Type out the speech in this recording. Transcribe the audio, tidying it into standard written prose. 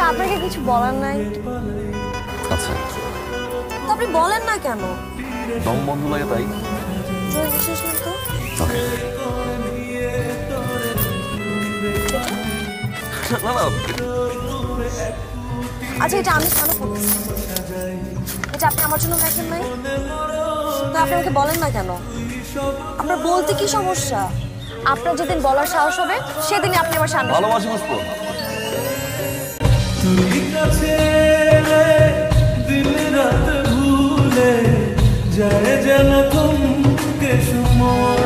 আপনাকে কিছু বলার নাই? আচ্ছা, তো আপনি বলেন না কেন? দম বন্ধ লাগে তাই। বিশেষ না তো। ওকে। না না, আচ্ছা এটা আমি কেন করতেছি? এটা আপনি আমার জন্য লেখেন নাই? তো আপনি আমাকে বলেন না কেন? আপনার বলতে কি সমস্যা? আপনার যেদিন বলার সাহস হবে সেদিনই আপনি আমার সামনে। ভালোবাসি পুষ্প। তুই কাছে দিন রাত ভুলে যায় যেন থমকে সময়।